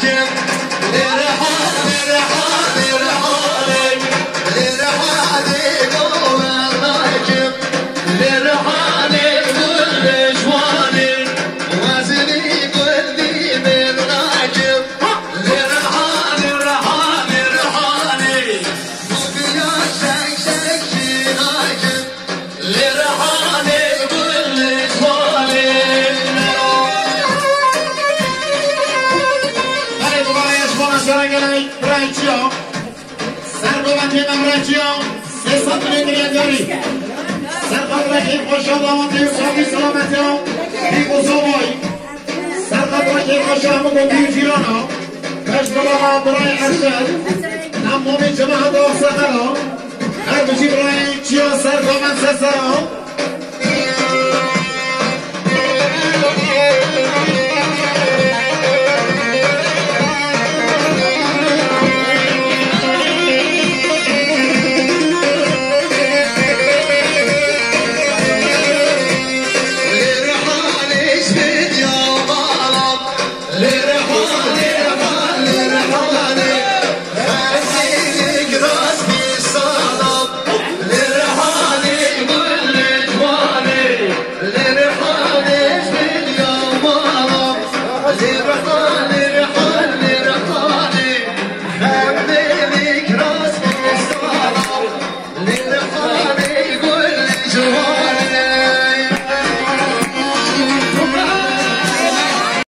خوشحال آمده سامی سلامتی ها بی بزرگوی سرقدر که خوشحال آمده بی جیران ها کشبلا برای ارشد نمومی جماعت آفسقه ها هر بچی برای چیا سرکامن سسر ها